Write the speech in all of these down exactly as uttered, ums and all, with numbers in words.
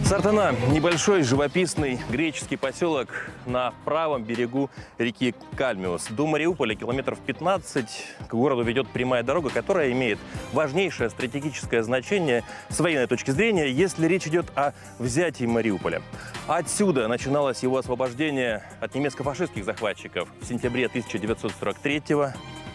Сартана – небольшой живописный греческий поселок на правом берегу реки Кальмиус. До Мариуполя километров пятнадцать. К городу ведет прямая дорога, которая имеет важнейшее стратегическое значение с военной точки зрения, если речь идет о взятии Мариуполя. Отсюда начиналось его освобождение от немецко-фашистских захватчиков в сентябре тысяча девятьсот сорок третьего.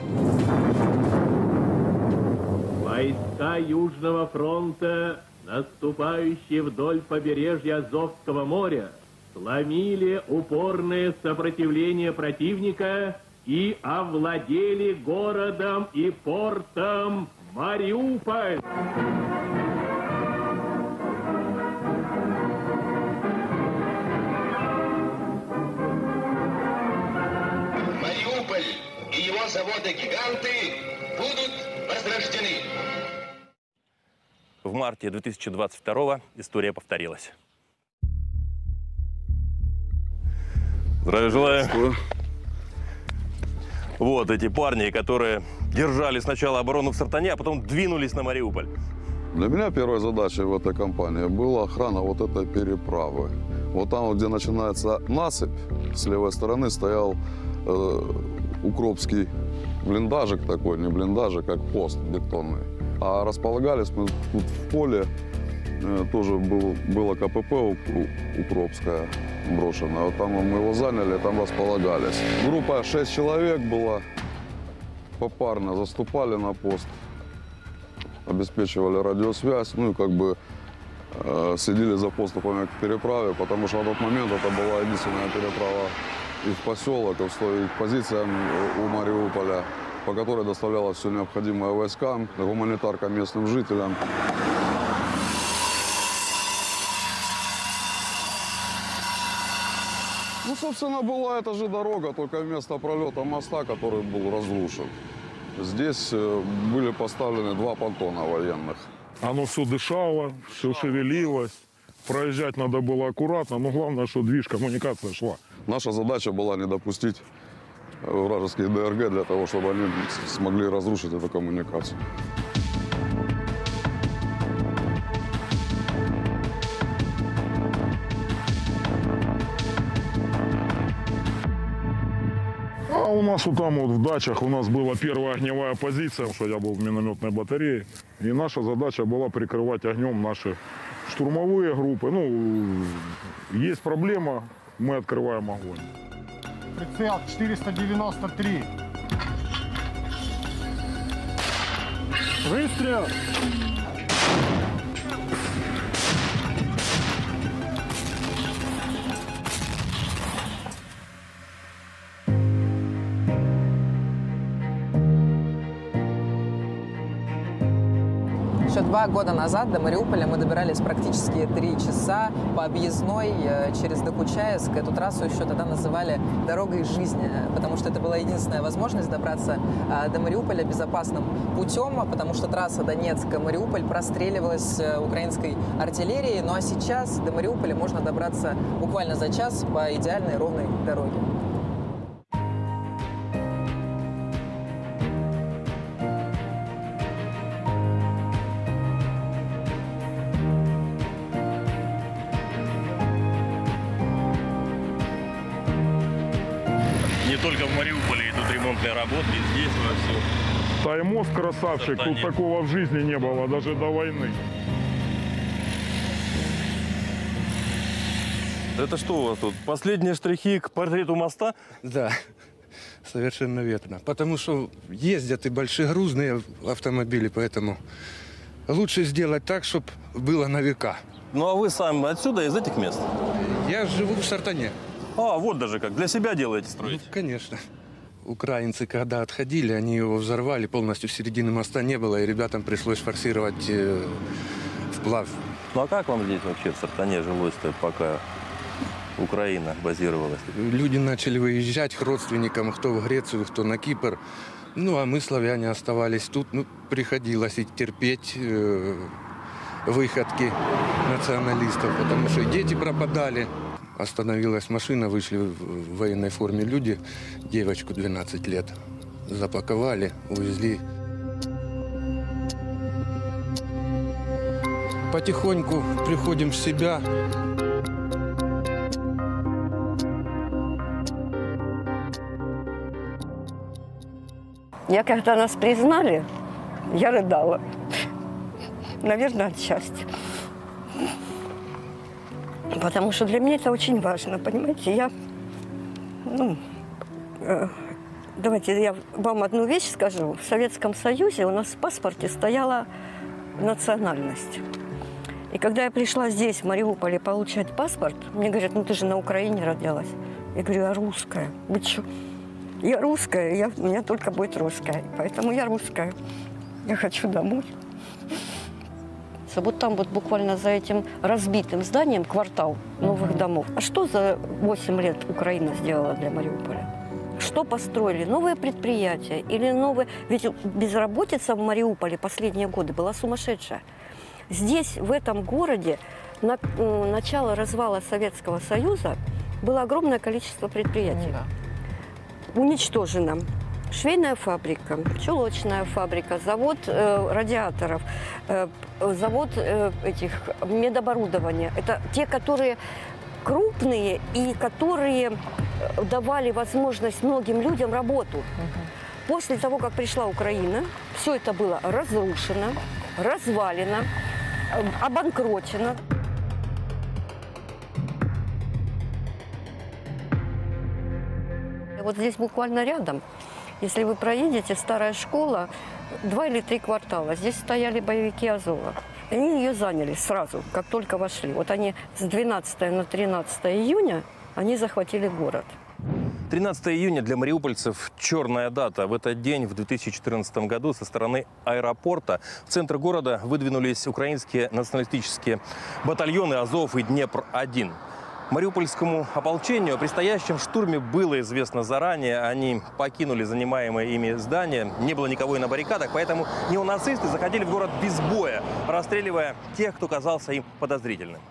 Войска Южного фронта, наступающие вдоль побережья Азовского моря, сломили упорное сопротивление противника и овладели городом и портом Мариуполь. Мариуполь и его заводы-гиганты будут возрождены. В марте две тысячи двадцать второго история повторилась. Здравия желаю. Вот эти парни, которые держали сначала оборону в Сартане, а потом двинулись на Мариуполь. Для меня первой задачей в этой кампании была охрана вот этой переправы. Вот там, где начинается насыпь, с левой стороны стоял э, укропский блиндажик такой, не блиндажик, как пост бетонный. А располагались мы тут в поле, э, тоже был, было КПП укропское брошенное. Вот там мы его заняли, там располагались. Группа шесть человек была, попарно заступали на пост, обеспечивали радиосвязь, ну и как бы э, следили за поступами к переправе, потому что на тот момент это была единственная переправа и в поселок, и к позициям у Мариуполя, по которой доставлялось все необходимое войскам, гуманитарка местным жителям. Ну, собственно, была эта же дорога, только вместо пролета моста, который был разрушен. Здесь были поставлены два понтона военных. Оно все дышало, все шевелилось. Проезжать надо было аккуратно, но главное, что движ, коммуникация шла. Наша задача была не допустить вражеских ДРГ для того, чтобы они смогли разрушить эту коммуникацию. А у нас вот там вот в дачах у нас была первая огневая позиция, что я был в минометной батарее. И наша задача была прикрывать огнем наши штурмовые группы. Ну, есть проблема, мы открываем огонь. Прицел четыреста девяносто три. Выстрел! Еще два года назад до Мариуполя мы добирались практически три часа по объездной через Докучаевск. Эту трассу еще тогда называли «дорогой жизни», потому что это была единственная возможность добраться до Мариуполя безопасным путем, потому что трасса Донецк-Мариуполь простреливалась украинской артиллерией. Ну а сейчас до Мариуполя можно добраться буквально за час по идеальной ровной дороге. Не только в Мариуполе идут ремонтные работы, и здесь у нас все. Таймост красавчик, тут такого в жизни не было, даже до войны. Это что у вас тут? Последние штрихи к портрету моста? Да, совершенно верно. Потому что ездят и большегрузные автомобили, поэтому лучше сделать так, чтобы было на века. Ну а вы сам отсюда, из этих мест? Я живу в Сартане. А, вот даже как. Для себя делаете, строите? Ну, конечно. Украинцы, когда отходили, они его взорвали, полностью середины моста не было, и ребятам пришлось форсировать э, вплавь. Ну а как вам здесь вообще в Сартане жилось-то, пока Украина базировалась? Люди начали выезжать к родственникам, кто в Грецию, кто на Кипр. Ну, а мы, славяне, оставались тут. Ну, приходилось и терпеть э, выходки националистов, потому что и дети пропадали. Остановилась машина, вышли в военной форме люди, девочку двенадцать лет, запаковали, увезли. потихоньку приходим в себя. Я, когда нас признали, я рыдала. Наверное, от счастья. Потому что для меня это очень важно, понимаете? Я, ну, э, давайте я вам одну вещь скажу. В Советском Союзе у нас в паспорте стояла национальность. И когда я пришла здесь, в Мариуполе, получать паспорт, мне говорят, ну ты же на Украине родилась. Я говорю, я русская. Вы что? Я русская, я, у меня только будет русская. Поэтому я русская. Я хочу домой. Вот там вот буквально за этим разбитым зданием квартал новых домов. А что за восемь лет Украина сделала для Мариуполя? Что построили? Новые предприятия или новые... Ведь безработица в Мариуполе последние годы была сумасшедшая. Здесь, в этом городе, на начало развала Советского Союза было огромное количество предприятий. Уничтожено. Швейная фабрика, чулочная фабрика, завод э, радиаторов, э, завод э, этих медоборудования. Это те, которые крупные и которые давали возможность многим людям работу. Uh-huh. После того, как пришла Украина, все это было разрушено, развалено, э, обанкрочено. Вот здесь буквально рядом, если вы проедете, старая школа, два или три квартала. Здесь стояли боевики Азова. Они ее заняли сразу, как только вошли. Вот они с двенадцатого на тринадцатое июня они захватили город. тринадцатое июня для мариупольцев черная дата. В этот день, в две тысячи четырнадцатом году, со стороны аэропорта в центр города выдвинулись украинские националистические батальоны Азов и Днепр один. Мариупольскому ополчению о предстоящем штурме было известно заранее. Они покинули занимаемые ими здания. Не было никого и на баррикадах, поэтому неонацисты заходили в город без боя, расстреливая тех, кто казался им подозрительным.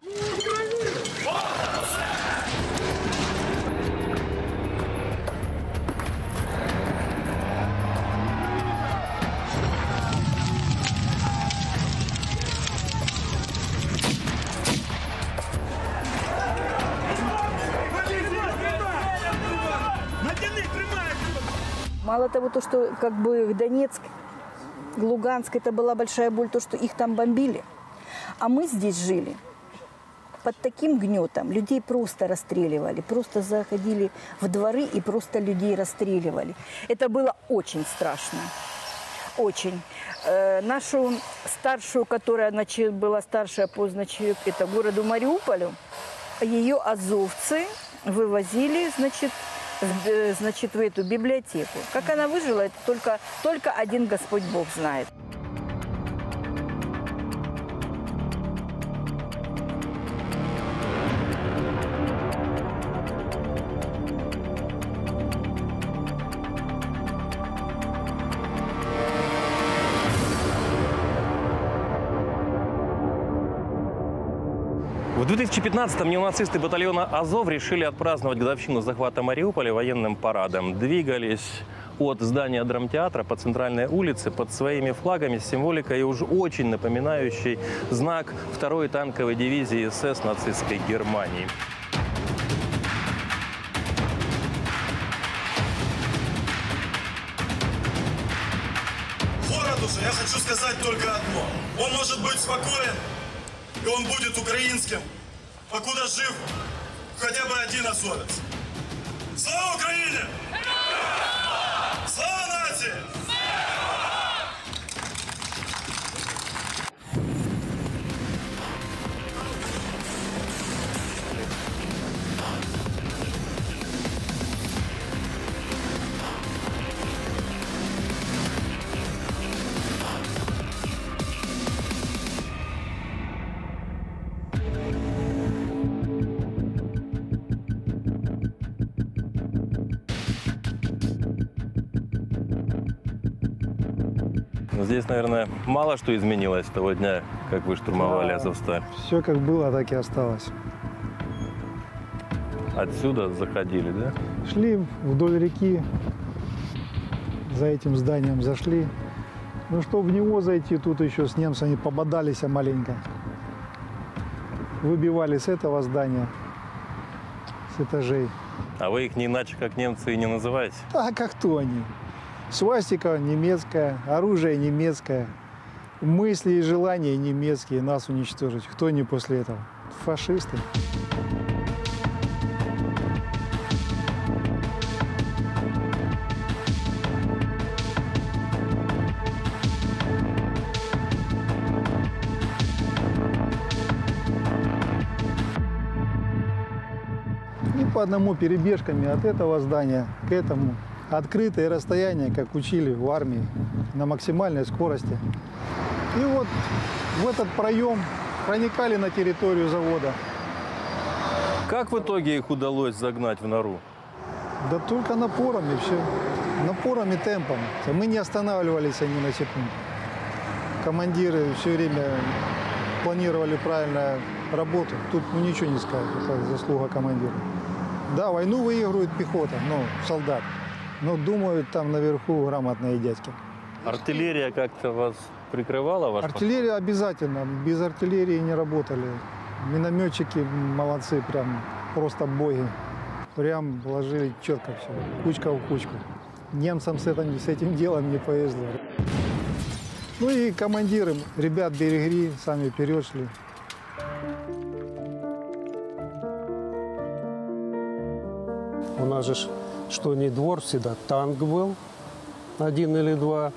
Мало того, то, что как бы Донецк, Луганск, это была большая боль, то, что их там бомбили. А мы здесь жили под таким гнетом. Людей просто расстреливали, просто заходили в дворы и просто людей расстреливали. Это было очень страшно, очень. Э, нашу старшую, которая значит, была старшая по значит, это городу Мариуполю, ее азовцы вывозили, значит, В, значит, в эту библиотеку. Как она выжила, это только, только один Господь Бог знает. В две тысячи пятнадцатом неонацисты батальона «Азов» решили отпраздновать годовщину захвата Мариуполя военным парадом. Двигались от здания драмтеатра по центральной улице под своими флагами с символикой, уж очень напоминающей знак второй танковой дивизии СС нацистской Германии. Городу же я хочу сказать только одно. Он может быть спокоен, и он будет украинским, покуда жив хотя бы один азовец. Слава Украине! Слава нации! Здесь, наверное, мало что изменилось с того дня, как вы штурмовали Да. Азовсталь. Все как было, так и осталось. Отсюда заходили, да? Шли вдоль реки, за этим зданием зашли. Ну, чтобы в него зайти, тут еще с немцами пободались маленько. выбивали с этого здания, с этажей. А вы их не иначе, как немцы, и не называете? А как то они? Свастика немецкая, оружие немецкое, мысли и желания немецкие, нас уничтожить. Кто они после этого? Фашисты. И по одному перебежками от этого здания к этому. Открытое расстояние, как учили в армии, на максимальной скорости. И вот в этот проем проникали на территорию завода. Как в итоге их удалось загнать в нору? Да только напором и все. Напором и темпом. Мы не останавливались ни на секунду. Командиры все время планировали правильно работу. Тут ну, ничего не скажешь, это заслуга командира. Да, войну выигрывает пехота, ну, солдат. Но думают там наверху грамотные дядьки. Артиллерия как-то вас прикрывала? Ваш Артиллерия поход? Обязательно. Без артиллерии не работали. Минометчики молодцы, прям просто боги. Прям ложили четко все, кучка в кучку. Немцам с этим, с этим делом не повезло. Ну и командиры, ребят берегли, сами вперед шли. У нас же что ни двор, всегда танк был, один или два,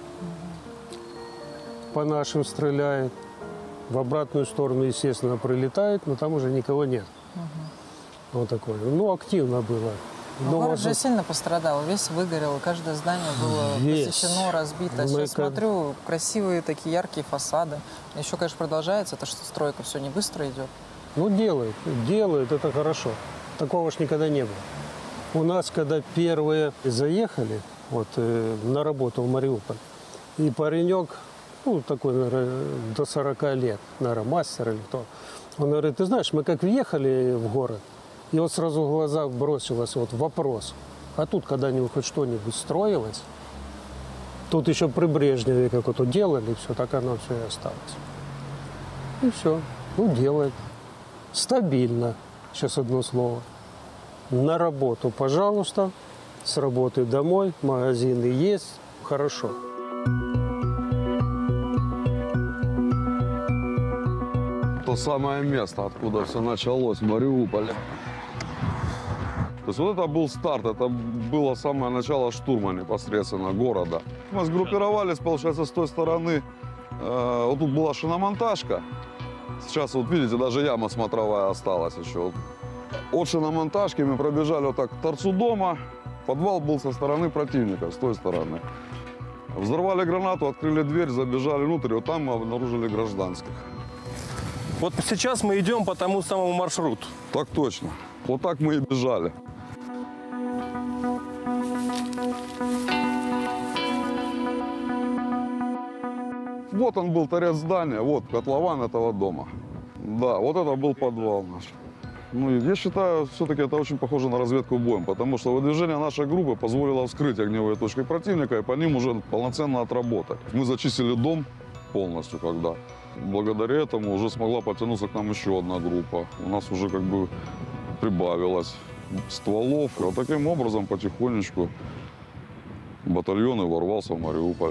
по нашим стреляет. В обратную сторону, естественно, прилетает, но там уже никого нет. Угу. Вот такое. Ну, активно было. Но город же сильно пострадал, весь выгорел, каждое здание было весь. посещено, разбито. Мы Сейчас как... смотрю, красивые такие яркие фасады. Еще, конечно, продолжается, это что стройка все не быстро идет. Ну, делают, делают, это хорошо. Такого ж никогда не было. У нас, когда первые заехали вот, э, на работу в Мариуполь, и паренек, ну, такой, наверное, до сорока лет, наверное, мастер или кто, он говорит, ты знаешь, мы как въехали в город, и вот сразу в глаза бросилось вот вопрос, а тут когда-нибудь хоть что-нибудь строилось? Тут еще при Брежневе как вот делали, все, так оно все и осталось. И все, ну, делает. Стабильно, сейчас одно слово. На работу, пожалуйста, с работы домой, магазины есть, хорошо. То самое место, откуда все началось, в Мариуполе. То есть вот это был старт, это было самое начало штурма непосредственно города. Мы сгруппировались, получается, с той стороны. Э, вот тут была шиномонтажка. Сейчас, вот видите, даже яма смотровая осталась еще. От шиномонтажки мы пробежали вот так к торцу дома. Подвал был со стороны противника, с той стороны. Взорвали гранату, открыли дверь, забежали внутрь. Вот там мы обнаружили гражданских. Вот сейчас мы идем по тому самому маршруту. Так точно. Вот так мы и бежали. Вот он был торец здания, вот котлован этого дома. Да, вот это был подвал наш. Ну, я считаю, все-таки это очень похоже на разведку боем, потому что выдвижение нашей группы позволило вскрыть огневые точки противника и по ним уже полноценно отработать. Мы зачистили дом полностью, когда благодаря этому уже смогла потянуться к нам еще одна группа. У нас уже как бы прибавилось стволов. Вот таким образом потихонечку батальон и ворвался в Мариуполь.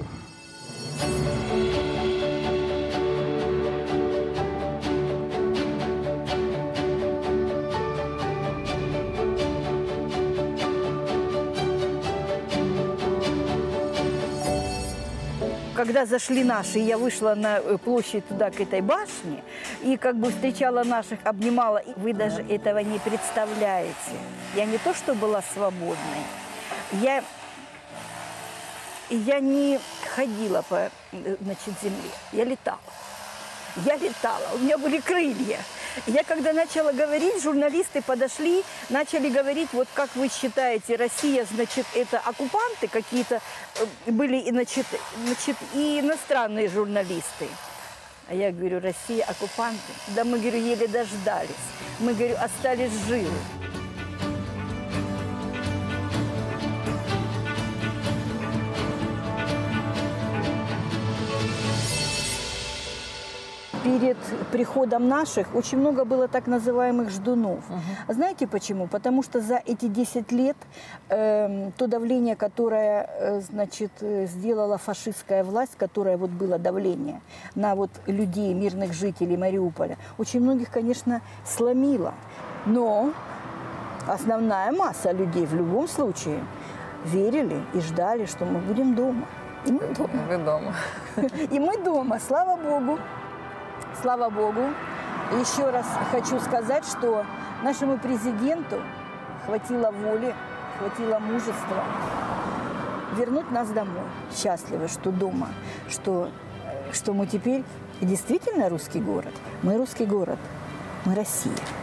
Когда зашли наши, я вышла на площадь туда, к этой башне, и как бы встречала наших, обнимала. Вы даже этого не представляете. Я не то, что была свободной, я, я не ходила по, значит, земле, я летала. Я летала, у меня были крылья. Я когда начала говорить, журналисты подошли, начали говорить, вот как вы считаете, Россия, значит, это оккупанты какие-то, были, значит, значит, и иностранные журналисты. А я говорю, Россия оккупанты? Да мы, говорю, еле дождались. Мы, говорю, остались живы. перед приходом наших очень много было так называемых ждунов. Uh-huh. Знаете почему? Потому что за эти десять лет э, то давление, которое э, значит, сделала фашистская власть, которое вот было давление на вот людей, мирных жителей Мариуполя, очень многих, конечно, сломило. Но основная масса людей в любом случае верили и ждали, что мы будем дома. И мы дома. Вы дома. И мы дома, слава Богу. Слава Богу. Еще раз хочу сказать, что нашему президенту хватило воли, хватило мужества вернуть нас домой. Счастливы, что дома, что, что мы теперь действительно русский город. Мы русский город, мы Россия.